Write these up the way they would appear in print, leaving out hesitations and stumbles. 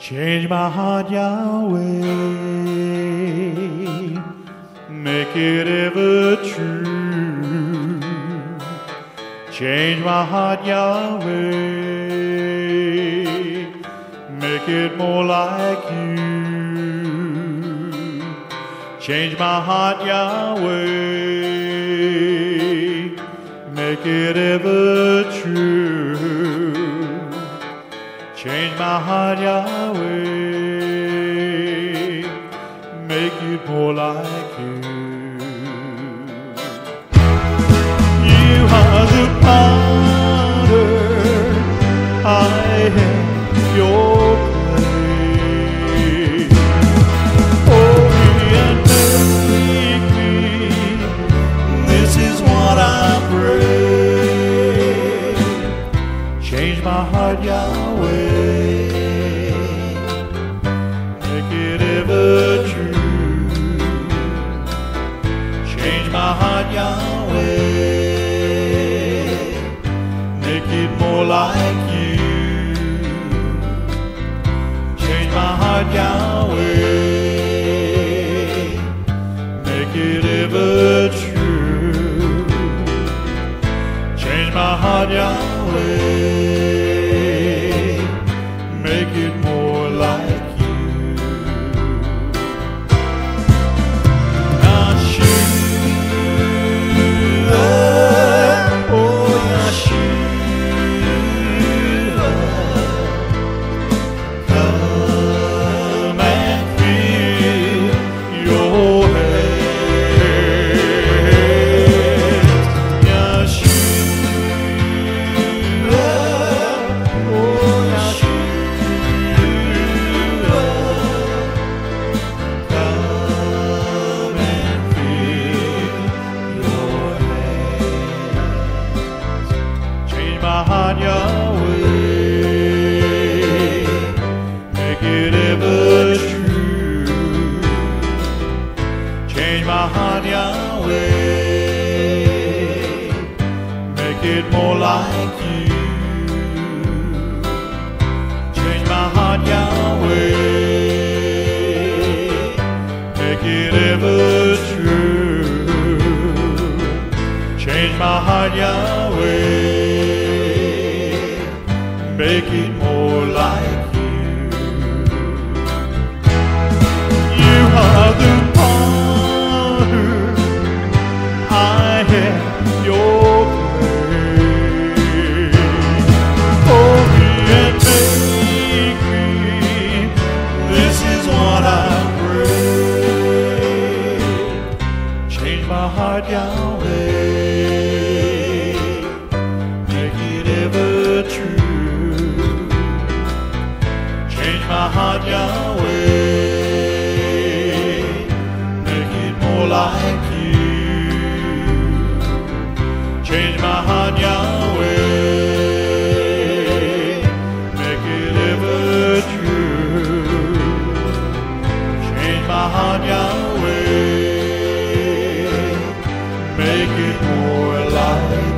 Change my heart, Yahweh, make it ever true. Change my heart, Yahweh, make it more like you. Change my heart, Yahweh, make it ever true. Change my heart, Yahweh, make it more like you. You are the potter, I am your clay. Hold me and make me, this is what I pray. Change my heart, Yahweh, make it ever true. Change my heart, Yahweh, make it more like you. Change my heart, Yahweh, make it ever true. Change my heart, Yahweh, make it more like you. YAHUWAH, oh YAHUWAH, come and fill your hands. YAHUWAH, oh YAHUWAH, come and fill your hands. Change my heart, Yahweh, make it ever true. Change my heart, Yahweh, make it more like you. Change my heart, Yahweh, make it ever true. Change my heart, Yahweh, make it more like you. You are the potter, I am your clay. Hold me and make me, this is what I pray. Change my heart, Yahweh, make it ever true. Change my heart, Yahweh, make it more like you. Change my heart, Yahweh, make it ever true. Change my heart, Yahweh, make it more like you.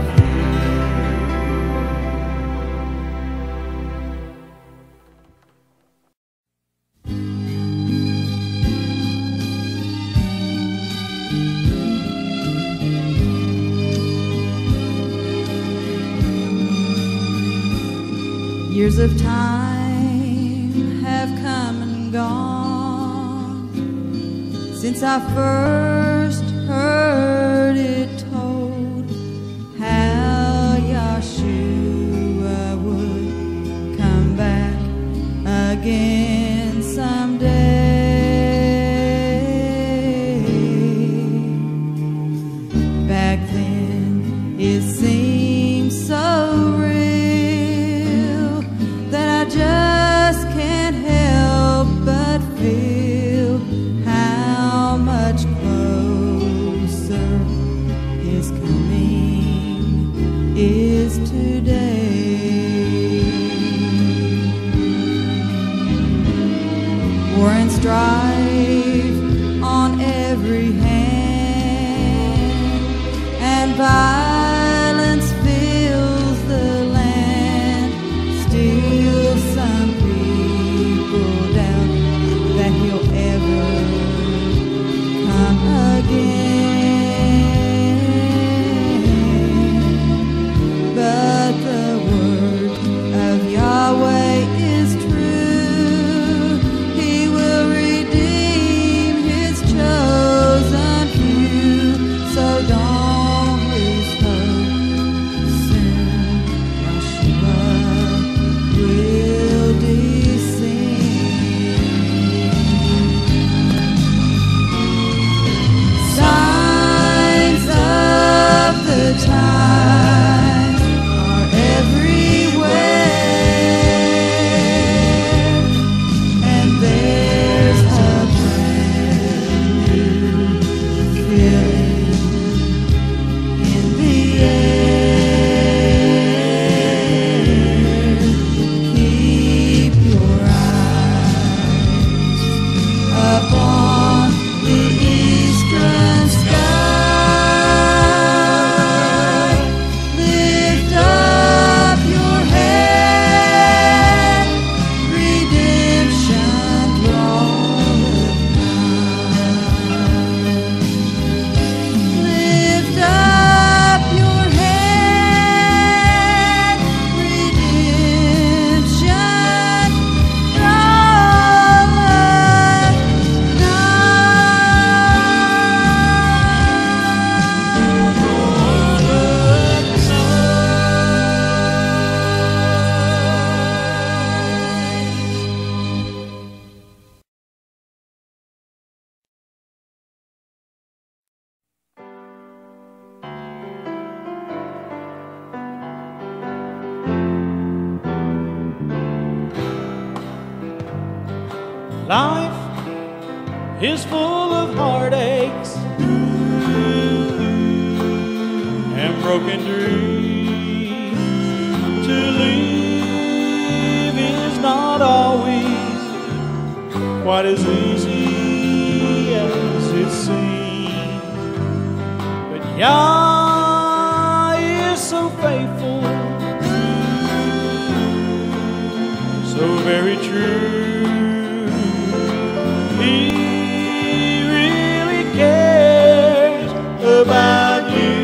Years of time have come and gone since I first heard it told how Yahshua would come back again someday. Back then it seemed so real that I just can't help but feel how much closer His coming is today. War and strife on every hand, and violence fills the land. Still some people Life is full of heartaches and broken dreams. To live is not always quite as easy as it seems. But Yah is so faithful, so very true. He really cares about you.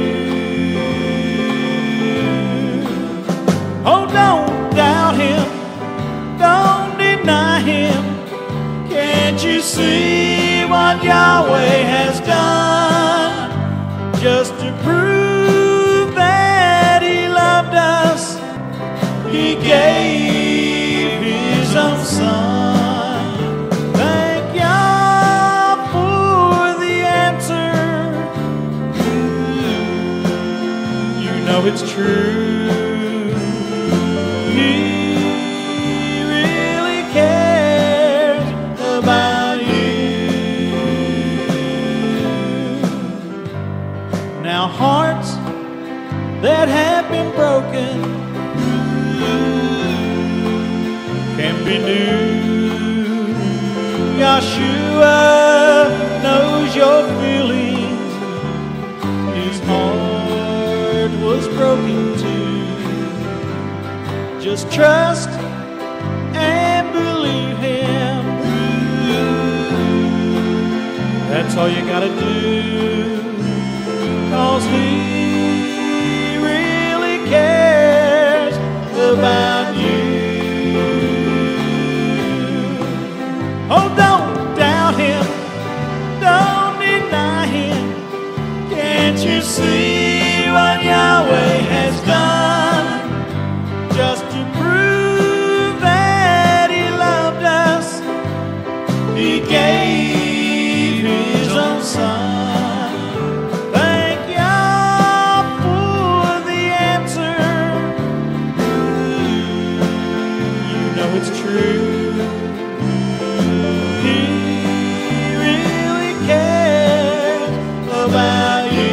Oh, don't doubt him, don't deny him. Can't you see what Yahweh has done? Just to prove that he loved us, he gave his own son. Thank Yah for the answer. You know it's true. He really cares about you. Now hearts that have been broken can be new. YAHUWAH knows your feelings. His heart was broken too. Just trust and believe him. That's all you gotta do, 'cause he really cares about you. Oh, don't doubt him, don't deny him. Can't you see what Yahweh has done? Just to prove that he loved us, he gave his own son. Thank Yah for the answer. You know it's true. He really cares about you.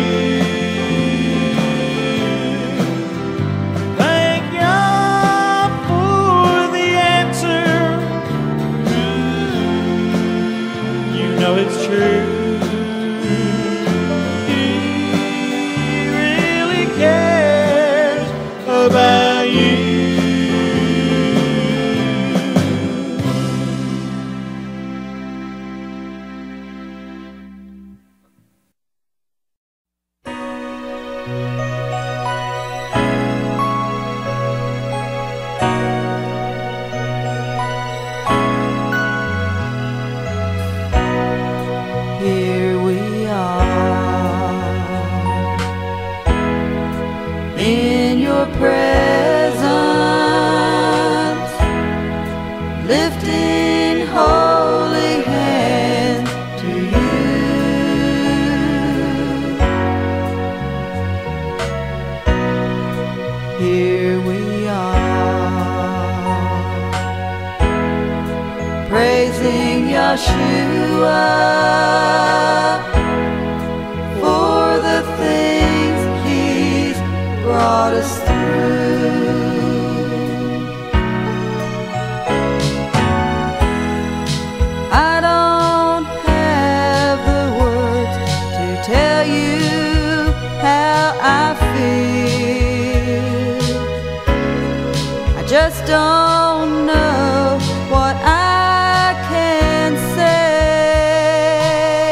Thank Yah for the answer. You know it's true. He really cares about you. Here we are in your presence, lifting holy hands to you. Here we are praising YAHUWAH for the things he's brought us through. I don't have the words to tell you how I feel. I just don't know what I can say.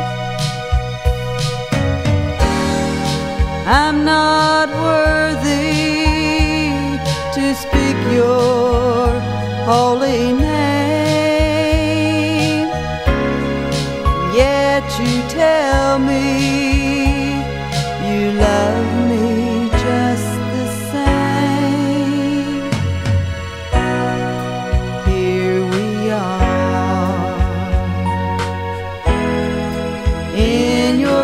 I'm not worthy to speak your holy name, yet you tell me you love me just the same. Here we are in your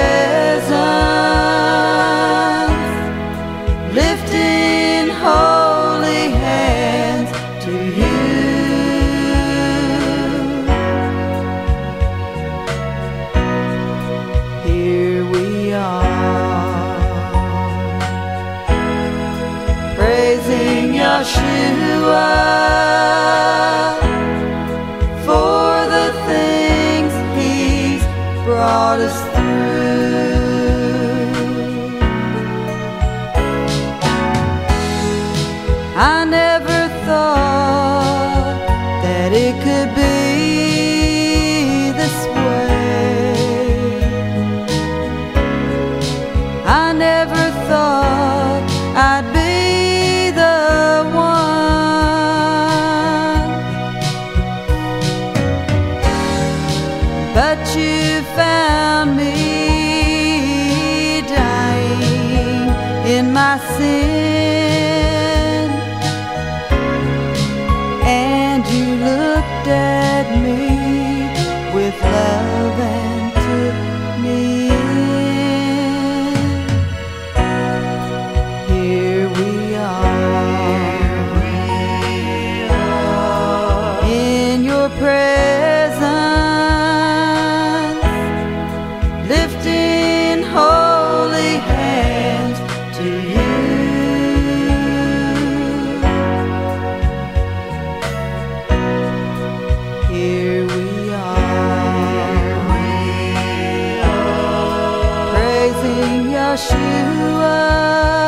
presence, lifting holy hands to you. YAHUWAH for the things He's brought us through. I never thought that it could be this way. I never thought I'd be the one, but you found me dying in my sin, and you looked at me with love and took me in. Here we are in your presence, lifting holy hands to you. Here we are, praising YAHUWAH.